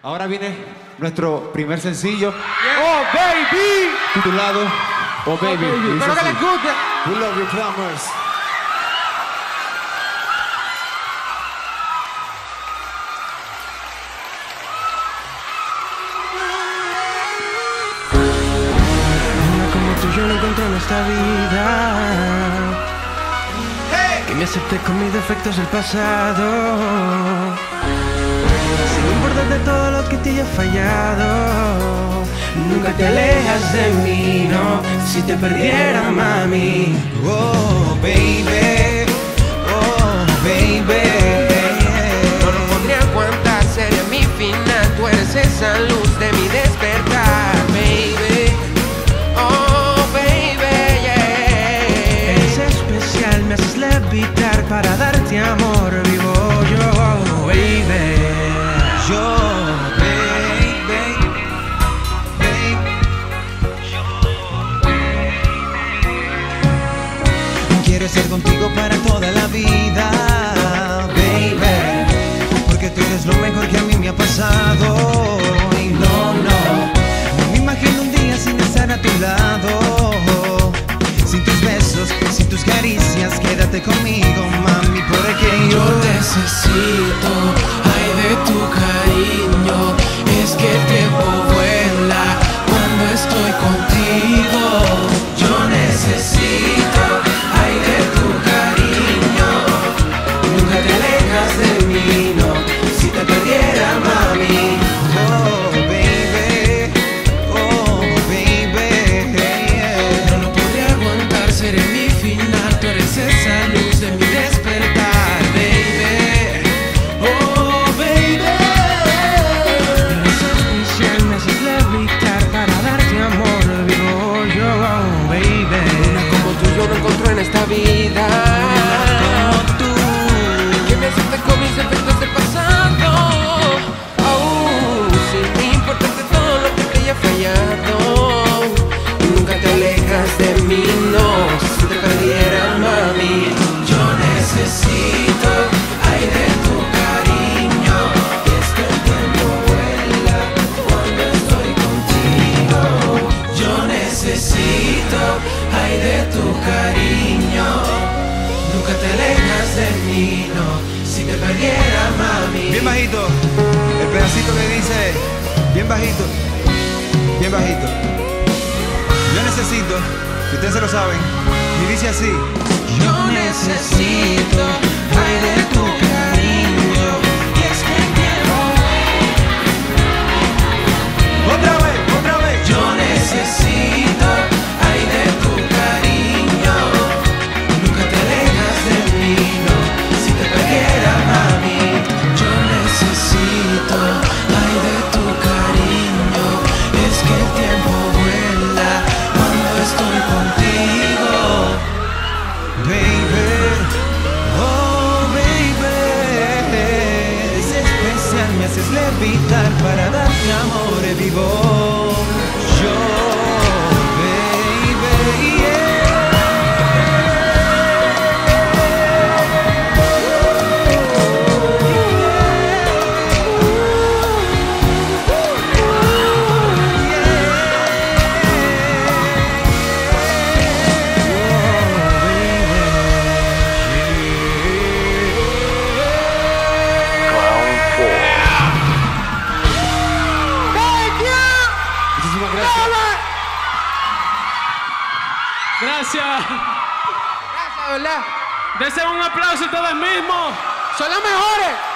Ahora viene nuestro primer sencillo, ¡Oh, baby! titulado Oh Baby. Dice Espero que así. les guste. We love you, Plumbers. Una como tú yo no encuentro en esta vida, que me acepte con mis defectos del pasado, sin importarte todo lo que te haya fallado. Nunca te alejas de mí, no, si te perdiera, mami. Oh, baby, oh, baby. No lo podría aguantar, sería mi final. Tú eres esa luz de mi despertar, baby. Oh, baby, yeah. Eres especial, me haces levitar para darte amor. Vivo yo, baby. Yo, baby, baby. Quiero estar contigo para toda la vida, baby, porque tú eres lo mejor que a mí me ha pasado. Y no me imagino un día sin estar a tu lado, sin tus besos, sin tus caricias. Quédate conmigo, mami, porque Yo necesito, ay, de tu cariño. Es que el tiempo vuela cuando estoy contigo. Yo necesito, ay, de tu cariño. Nunca te alejas de mí, no, si te perdiera, mami. oh, baby, oh, baby, yeah. No lo podría aguantar, seré mi final. Tú eres esa luz de mi despertar, baby. Oh, baby. Eres especial, me haces levitar para darte amor. Vivo yo, oh, baby. Una como tú yo no encuentro en esta vida, Como tú. que me acepte con mis defectos del pasado, sin importarte todo lo que te haya fallado. Nunca te alejas de mí, no, si te perdiera, mami. Yo necesito, ay, de tu cariño. Y es que el tiempo vuela cuando estoy contigo. Yo necesito, ay, de tu cariño. Nunca te alejas de mí, no, si te perdiera, mami. Bien bajito, el pedacito que dice, bien bajito, bien bajito. Yo necesito, y ustedes se lo saben, y dice así. Yo necesito, ay, de tu cariño. Y es que el tiempo, Otra vez. yo necesito, ay, de tu cariño. Nunca te alejas de mí, no, si te perdiera, mami. Yo necesito, ay, de tu cariño. Es que el tiempo vuela cuando estoy contigo. Baby, oh baby, es especial, me haces levitar para darte amor vivo. Yo, baby, yeah. Muchísimas gracias. Gracias. Gracias, ¿verdad? Desen un aplauso ustedes mismos. Son los mejores.